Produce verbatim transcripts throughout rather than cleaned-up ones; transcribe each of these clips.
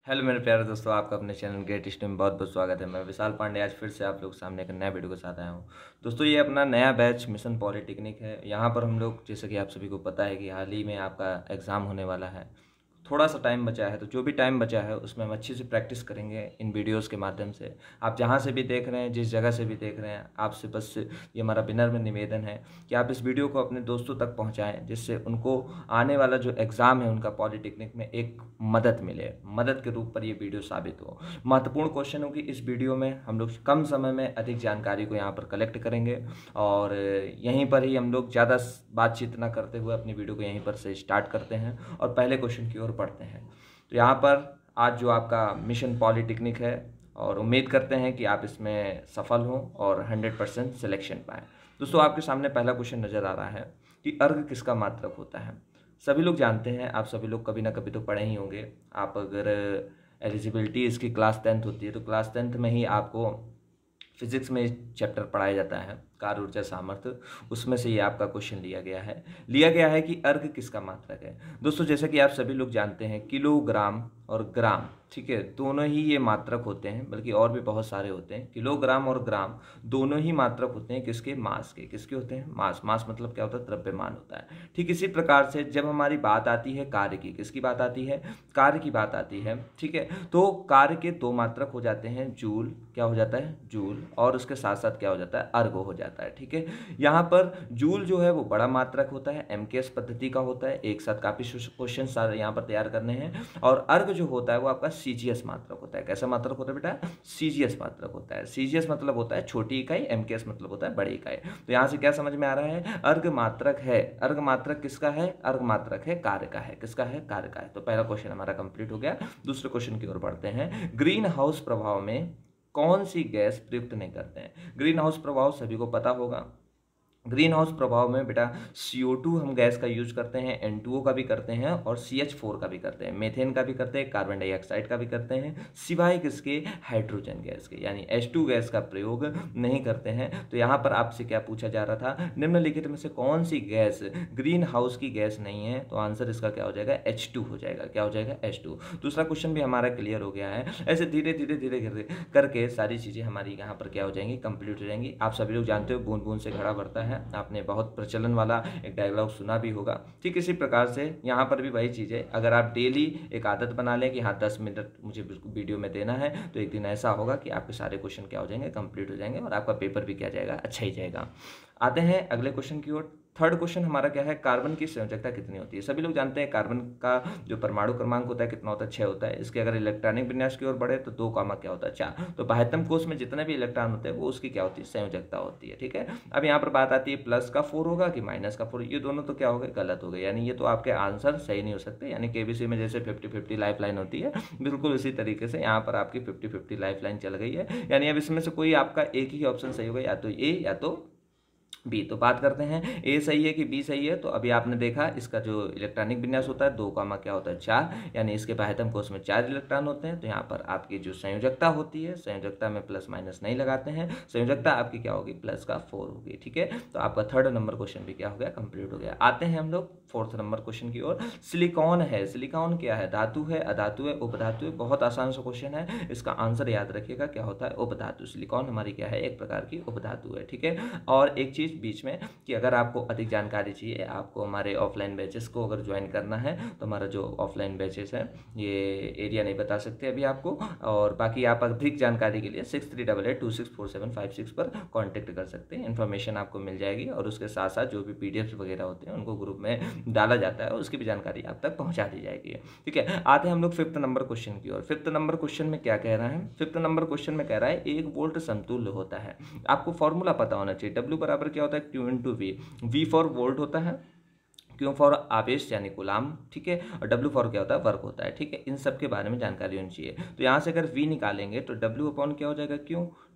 Hello मेरे प्यारे दोस्तों, आपका अपने चैनल ग्रेट स्टडी में बहुत बहुत स्वागत है। मैं विशाल पांडे आज फिर से आप लोग के सामने एक नया वीडियो के साथ आया हूँ। दोस्तों, ये अपना नया बैच मिशन पॉलिटेक्निक है। यहाँ पर हम लोग, जैसे कि आप सभी को पता है कि हाल ही में आपका एग्ज़ाम होने वाला है, थोड़ा सा टाइम बचा है, तो जो भी टाइम बचा है उसमें हम अच्छे से प्रैक्टिस करेंगे इन वीडियोस के माध्यम से। आप जहाँ से भी देख रहे हैं, जिस जगह से भी देख रहे हैं, आपसे बस ये हमारा विनम्र निवेदन है कि आप इस वीडियो को अपने दोस्तों तक पहुँचाएँ, जिससे उनको आने वाला जो एग्ज़ाम है उनका पॉलिटेक्निक में एक मदद मिले, मदद के रूप पर ये वीडियो साबित हो। महत्वपूर्ण क्वेश्चन होगी इस वीडियो में। हम लोग कम समय में अधिक जानकारी को यहाँ पर कलेक्ट करेंगे और यहीं पर ही हम लोग ज़्यादा बातचीत ना करते हुए अपनी वीडियो को यहीं पर से स्टार्ट करते हैं और पहले क्वेश्चन की ओर पढ़ते हैं। तो यहाँ पर आज जो आपका मिशन पॉलिटेक्निक है, और उम्मीद करते हैं कि आप इसमें सफल हों और हंड्रेड परसेंट सिलेक्शन पाएँ। दोस्तों, आपके सामने पहला क्वेश्चन नज़र आ रहा है कि अर्घ किसका मात्रक होता है। सभी लोग जानते हैं, आप सभी लोग कभी ना कभी तो पढ़े ही होंगे। आप अगर एलिजिबिलिटी इसकी क्लास टेंथ होती है तो क्लास टेंथ में ही आपको फिजिक्स में चैप्टर पढ़ाया जाता है, कार्य ऊर्जा सामर्थ्य, उसमें से ये आपका क्वेश्चन लिया गया है लिया गया है कि अर्घ किसका मात्रक है। दोस्तों, जैसे कि आप सभी लोग जानते हैं, किलोग्राम और ग्राम, ठीक है, दोनों ही ये मात्रक होते हैं, बल्कि और भी बहुत सारे होते हैं। किलोग्राम और ग्राम दोनों ही मात्रक होते हैं किसके? मास के। किसके होते हैं? मास। मास मतलब क्या होता है? द्रव्यमान होता है। ठीक इसी प्रकार से जब हमारी बात आती है कार्य की, किसकी बात आती है? कार्य की बात आती है, ठीक है, तो कार्य के दो मात्रक हो जाते हैं, जूल, क्या हो जाता है? जूल, और उसके साथ साथ क्या हो जाता है? अर्घ हो जाता है, ठीक है। यहाँ पर जूल जो है वो बड़ा मात्रक होता है, एमकेएस पद्धति का होता है। एक साथ काफी क्वेश्चन सारे यहाँ पर तैयार करने हैं। और अर्घ जो होता है वो आपका सीजीएस मात्रक होता है। कैसा मात्रक होता है बेटा? सीजीएस मात्रक होता है। सीजीएस मतलब होता है छोटी इकाई, एमकेएस मतलब होता है बड़ी इकाई। तो यहाँ से क्या समझ में आ रहा है? अर्घ मात्रक है। अर्घ मात्रक किसका है? अर्घ मात्रक है कार्य का है। किसका है? कार्य का है। तो पहला क्वेश्चन हमारा कंप्लीट हो गया। दूसरे क्वेश्चन की ओर बढ़ते हैं। ग्रीन हाउस प्रभाव में कौन सी गैस प्रयुक्त नहीं करते हैं? ग्रीन हाउस प्रभाव सभी को पता होगा। ग्रीन हाउस प्रभाव में बेटा सी ओ टू हम गैस का यूज करते हैं, एन टू ओ का भी करते हैं और सी एच फोर का भी करते हैं, मेथेन का भी करते हैं, कार्बन डाइऑक्साइड का भी करते हैं, सिवाय किसके? हाइड्रोजन गैस के, यानी एच टू गैस का प्रयोग नहीं करते हैं। तो यहाँ पर आपसे क्या पूछा जा रहा था? निम्नलिखित में से कौन सी गैस ग्रीन हाउस की गैस नहीं है? तो आंसर इसका क्या हो जाएगा? एच टू हो जाएगा। क्या हो जाएगा? H two. दूसरा क्वेश्चन भी हमारा क्लियर हो गया है। ऐसे धीरे धीरे धीरे धीरे करके सारी चीज़ें हमारी यहाँ पर क्या हो जाएंगी? कंप्लीट हो जाएंगी। आप सभी लोग जानते हो बूंद बूंद से घड़ा भरता है, आपने बहुत प्रचलन वाला एक डायलॉग सुना भी होगा। ठीक इसी प्रकार से यहाँ पर भी वही चीज़ है। अगर आप डेली एक आदत बना लें कि हाँ दस मिनट मुझे वीडियो में देना है, तो एक दिन ऐसा होगा कि आपके सारे क्वेश्चन क्या हो जाएंगे? कंप्लीट हो जाएंगे और आपका पेपर भी क्या जाएगा? अच्छा ही जाएगा। आते हैं अगले क्वेश्चन की ओर। थर्ड क्वेश्चन हमारा क्या है? कार्बन की संयोजकता कितनी होती है? सभी लोग जानते हैं कार्बन का जो परमाणु क्रमांक होता है कितना होता है? छः होता है। इसके अगर इलेक्ट्रॉनिक विन्यास की ओर बढ़े तो दो कामा क्या होता है? चार। तो बाह्यतम कोश में जितने भी इलेक्ट्रॉन होते हैं वो उसकी क्या होती है? संयोजकता होती है, ठीक है। अब यहाँ पर बात आती है प्लस का फोर होगा कि माइनस का फोर, ये दोनों तो क्या हो गए? गलत हो गए, यानी ये तो आपके आंसर सही नहीं हो सकते। यानी केबीसी में जैसे फिफ्टी फिफ्टी लाइफ लाइन होती है, बिल्कुल इसी तरीके से यहाँ पर आपकी फिफ्टी फिफ्टी लाइफ लाइन चल गई है। यानी अब इसमें से कोई आपका एक ही ऑप्शन सही होगा, या तो ए या तो बी। तो बात करते हैं ए सही है कि बी सही है। तो अभी आपने देखा इसका जो इलेक्ट्रॉनिक विन्यास होता है दो कामा क्या होता है? चार, यानी इसके बाह्यतम कोश में चार इलेक्ट्रॉन होते हैं। तो यहाँ पर आपकी जो संयोजकता होती है, संयोजकता में प्लस माइनस नहीं लगाते हैं, संयोजकता आपकी क्या होगी? प्लस का फोर होगी, ठीक है। तो आपका थर्ड नंबर क्वेश्चन भी क्या हो गया? कंप्लीट हो गया। आते हैं हम लोग फोर्थ नंबर क्वेश्चन की ओर। सिलिकॉन है, सिलिकॉन क्या है? धातु है, अधातु है, उपधातु है? बहुत आसान सा क्वेश्चन है, इसका आंसर याद रखिएगा क्या होता है? उपधातु। सिलिकॉन हमारी क्या है? एक प्रकार की उपधातु है, ठीक है। और एक चीज बीच में कि अगर आपको अधिक जानकारी चाहिए, आपको हमारे ऑफलाइन बैचेस को अगर ज्वाइन करना है, तो हमारा जो ऑफलाइन बैचेस है ये एरिया नहीं बता सकते अभी आपको, और बाकी आप अधिक जानकारी के लिए six three double eight two six four seven five six पर कॉन्टेक्ट कर सकते हैं। इन्फॉर्मेशन आपको मिल जाएगी और उसके साथ साथ जो भी पी डी एफ वगैरह होते हैं उनको ग्रुप में डाला जाता है और उसकी भी जानकारी आप तक पहुँचा दी जाएगी, ठीक है। आते हैं हम लोग फिफ्थ नंबर क्वेश्चन की ओर। फिफ्थ नंबर क्वेश्चन में क्या कह रहा है? फिफ्थ नंबर क्वेश्चन में कह रहा है एक वोल्ट समतुल्य होता है। आपको फॉर्मूला पता होना चाहिए। डब्ल्यू बराबर क्या होता है? Q into V. V for volt होता है, क्यू फॉर आवेश यानी गुलाम, ठीक है, और डब्ल्यू फॉर क्या होता है? वर्क होता है, ठीक है। इन सब के बारे में जानकारी होनी चाहिए। तो यहाँ से अगर वी निकालेंगे तो डब्ल्यू अपॉन क्या हो जाएगा? क्यू,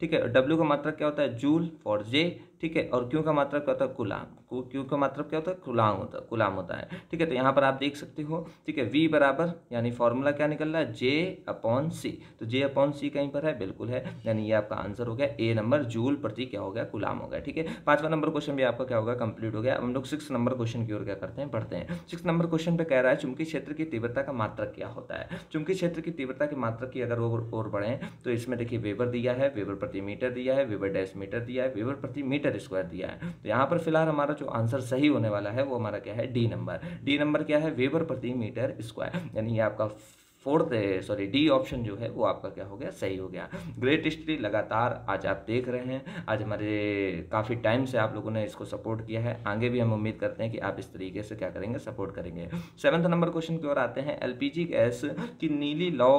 ठीक है। डब्ल्यू का मात्रक क्या होता है, जूल फॉर जे, ठीक है। और क्यू का मात्रक क्या होता है, कुलाम। क्यू का मात्रक क्या होता है, कुलाम होता है, कुलाम होता है, ठीक है। तो यहाँ पर आप देख सकते हो, ठीक है, वी बराबर यानी फॉर्मूला क्या निकल रहा है, जे अपॉन सी। तो जे अपॉन सी कहीं पर है, बिल्कुल है, यानी ये आपका आंसर हो गया ए नंबर, जूल प्रति क्या हो गया, कुलाम हो गया, ठीक है। पांचवा नंबर क्वेश्चन भी आपका क्या होगा, कंप्लीट हो गया। अब हम लोग सिक्स नंबर क्वेश्चन की ओर क्या करते हैं, पढ़ते हैं। सिक्स नंबर क्वेश्चन पे कह रहा है चुंबकीय क्षेत्र की तीव्रता का मात्रक क्या होता है। चुंबकीय क्षेत्र की तीव्रता के मात्रक की अगर और बढ़े तो इसमें देखिए वेबर दिया है, वेबर प्रति मीटर दिया है, वेबर डैश मीटर दिया है, वेबर प्रति मीटर स्क्वायर दिया है। तो यहाँ पर फिलहाल हमारा जो आंसर सही होने वाला है वो हमारा क्या है, डी नंबर। डी नंबर क्या है, वेबर प्रति मीटर स्क्वायर, यानी ये आपका फोर्थ सॉरी डी ऑप्शन जो है वो आपका क्या हो गया, सही हो गया। ग्रेट हिस्ट्री लगातार आज आप देख रहे हैं, आज हमारे काफ़ी टाइम से आप लोगों ने इसको सपोर्ट किया है, आगे भी हम उम्मीद करते हैं कि आप इस तरीके से क्या करेंगे, सपोर्ट करेंगे। सेवन्थ नंबर क्वेश्चन की ओर आते हैं। एलपीजी गैस की नीली लौ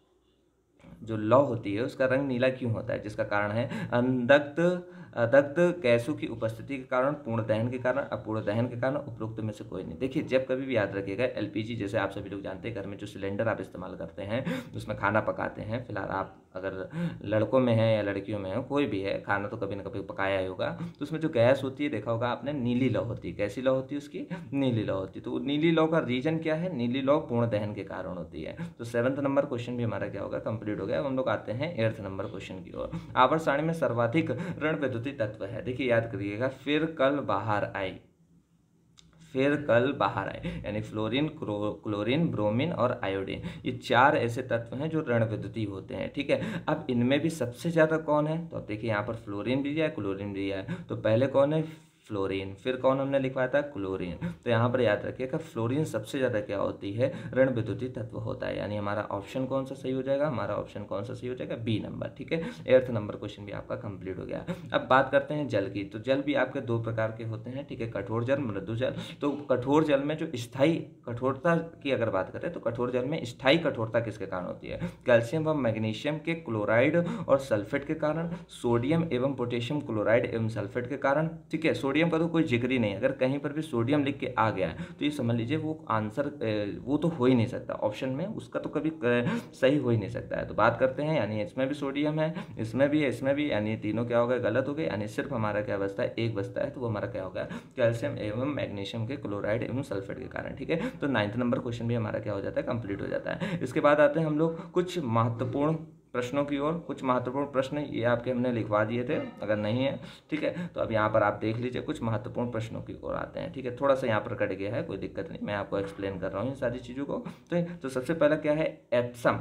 जो लौ होती है उसका रंग नीला क्यों होता है, जिसका कारण है अंधक्त दग्ध गैसों की उपस्थिति के कारण, पूर्ण दहन के कारण, अपूर्ण दहन के कारण, उपरोक्त में से कोई नहीं। देखिए जब कभी भी याद रखिएगा, एलपीजी जैसे आप सभी लोग जानते हैं, घर में जो सिलेंडर आप इस्तेमाल करते हैं उसमें खाना पकाते हैं, फिलहाल आप अगर लड़कों में है या लड़कियों में है, कोई भी है, खाना तो कभी ना कभी पकाया ही होगा, तो उसमें जो गैस होती है देखा होगा आपने, नीली लौ होती है। कैसी लौ होती है उसकी, नीली लौ होती है। तो नीली लौ का रीजन क्या है, नीली लौ पूर्ण दहन के कारण होती है। तो सेवंथ नंबर क्वेश्चन भी हमारा क्या होगा, कंप्लीट हो गया। अब हम लोग आते हैं एट्थ नंबर क्वेश्चन की ओर। आवर्त सारणी में सर्वाधिक ऋण विद्युतीय तत्व है, देखिए याद करिएगा, फिर कल बाहर आई, फिर कल बाहर आए, यानी फ्लोरीन, क्लोरीन, ब्रोमीन और आयोडीन, ये चार ऐसे तत्व हैं जो ऋण विद्युतीय होते हैं, ठीक है। अब इनमें भी सबसे ज़्यादा कौन है, तो अब देखिए यहाँ पर फ्लोरीन भी दिया है, क्लोरीन भी दिया है, तो पहले कौन है, फ्लोरीन, फिर कौन हमने लिखवाया था, क्लोरीन। तो यहाँ पर याद रखिएगा फ्लोरीन सबसे ज़्यादा क्या होती है, ऋण विद्युतीय तत्व होता है, यानी हमारा ऑप्शन कौन सा सही हो जाएगा, हमारा ऑप्शन कौन सा सही हो जाएगा, बी नंबर, ठीक है। एट्थ नंबर क्वेश्चन भी आपका कंप्लीट हो गया। अब बात करते हैं जल की। तो जल भी आपके दो प्रकार के होते हैं, ठीक है, कठोर जल, मृदु जल। तो कठोर जल में जो स्थायी कठोरता की अगर बात करें तो कठोर जल में स्थायी कठोरता किसके कारण होती है, कैल्शियम व मैग्नीशियम के क्लोराइड और सल्फेट के कारण, सोडियम एवं पोटेशियम क्लोराइड एवं सल्फेट के कारण, ठीक है। सोडियम का तो कोई जिक्र ही नहीं, अगर कहीं पर भी सोडियम लिख के आ गया है तो ये समझ लीजिए वो आंसर वो तो हो ही नहीं सकता, ऑप्शन में उसका तो कभी सही हो ही नहीं सकता है। तो बात करते हैं, यानी इसमें भी सोडियम है, इसमें भी है, इसमें भी, यानी तीनों क्या हो गए, गलत हो गए, यानी सिर्फ हमारा क्या बचता है, एक बचता है, तो वो हमारा क्या होगा, कैल्शियम एवं मैग्नीशियम के क्लोराइड एवं सल्फेट के कारण, ठीक है। तो नाइन्थ नंबर क्वेश्चन भी हमारा क्या हो जाता है, कंप्लीट हो जाता है। इसके बाद आते हैं हम लोग कुछ महत्वपूर्ण प्रश्नों की ओर। कुछ महत्वपूर्ण प्रश्न ये आपके हमने लिखवा दिए थे, अगर नहीं है, ठीक है, तो अब यहाँ पर आप देख लीजिए, कुछ महत्वपूर्ण प्रश्नों की ओर आते हैं, ठीक है। थोड़ा सा यहाँ पर कट गया है, कोई दिक्कत नहीं, मैं आपको एक्सप्लेन कर रहा हूँ इन सारी चीज़ों को। तो, तो सबसे पहला क्या है, एप्सम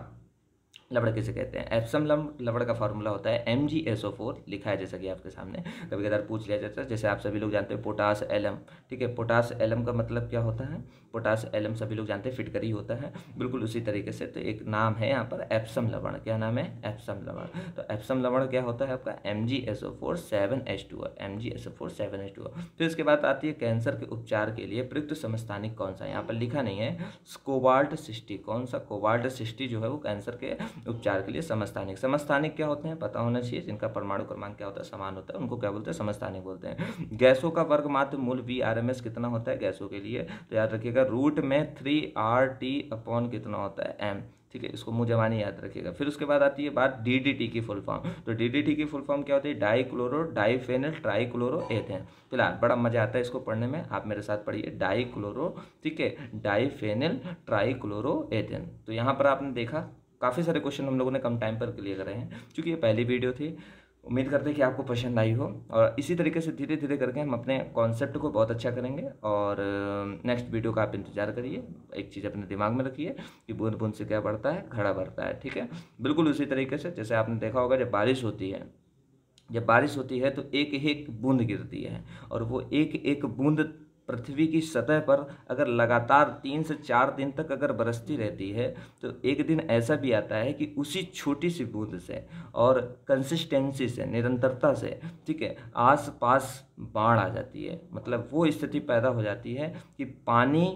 लवड़ किसे कहते हैं। एप्सम लवड़ का फॉर्मूला होता है M G S O four, लिखा है जैसा कि आपके सामने, कभी कभार पूछ लिया जाता है, जैसे आप सभी लोग जानते हैं पोटास एलम, ठीक है। पोटास एलम का मतलब क्या होता है, पोटास एलम सभी लोग जानते हैं फिटकरी होता है, बिल्कुल उसी तरीके से। तो एक नाम है यहाँ पर एप्सम लवण, क्या नाम है, एप्सम लवण। तो एप्सम लवण क्या होता है आपका, M G S O four seven H two, M G S O four seven H two. फिर इसके बाद आती है कैंसर के उपचार के लिए प्रयुक्त समस्थानिक कौन सा, यहाँ पर लिखा नहीं है, कोबाल्ट सिक्सटी, कौन सा, कोबाल्ट सिक्सटी जो है वो कैंसर के उपचार के लिए समस्थानिक। समस्थानिक क्या होते हैं पता होना चाहिए, जिनका परमाणु क्रमांक क्या होता है, समान होता है, उनको क्या बोलते हैं, समस्थानिक बोलते हैं। गैसों का वर्ग मात्र मूल वी आर एम एस कितना होता है गैसों के लिए, तो याद रखिएगा रूट में थ्री आर टी अपॉन कितना होता है, एम, ठीक है, इसको मुँह जबानी याद रखिएगा। फिर उसके बाद आती है बात डी डी टी की फुल फॉर्म। तो डी डी टी की फुल फॉर्म क्या होती है, dichlorodiphenyltrichloroethane. फिलहाल बड़ा मजा आता है इसको पढ़ने में, आप मेरे साथ पढ़िए, डाई क्लोरो, ठीक है, डाईफेनिल ट्राई क्लोरो एथेन। तो यहाँ पर आपने देखा काफ़ी सारे क्वेश्चन हम लोगों ने कम टाइम पर क्लियर करे हैं, क्योंकि ये पहली वीडियो थी। उम्मीद करते हैं कि आपको पसंद आई हो, और इसी तरीके से धीरे धीरे करके हम अपने कॉन्सेप्ट को बहुत अच्छा करेंगे। और नेक्स्ट वीडियो का आप इंतजार करिए। एक चीज़ अपने दिमाग में रखिए कि बूंद बूंद से क्या बढ़ता है, घड़ा बढ़ता है, ठीक है। बिल्कुल उसी तरीके से जैसे आपने देखा होगा, जब बारिश होती है जब बारिश होती है तो एक एक बूंद गिरती है, और वो एक एक बूंद पृथ्वी की सतह पर अगर लगातार तीन से चार दिन तक अगर बरसती रहती है, तो एक दिन ऐसा भी आता है कि उसी छोटी सी बूंद से और कंसिस्टेंसी से, निरंतरता से, ठीक है, आस पास बाढ़ आ जाती है। मतलब वो स्थिति पैदा हो जाती है कि पानी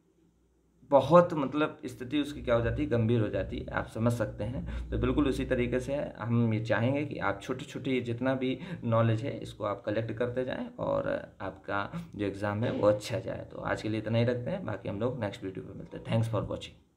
बहुत, मतलब स्थिति उसकी क्या हो जाती है, गंभीर हो जाती है, आप समझ सकते हैं। तो बिल्कुल उसी तरीके से हम ये चाहेंगे कि आप छोटे छोटे जितना भी नॉलेज है इसको आप कलेक्ट करते जाएं, और आपका जो एग्ज़ाम है वो अच्छा जाए। तो आज के लिए इतना ही रखते हैं, बाकी हम लोग नेक्स्ट वीडियो पे मिलते हैं। Thanks for watching.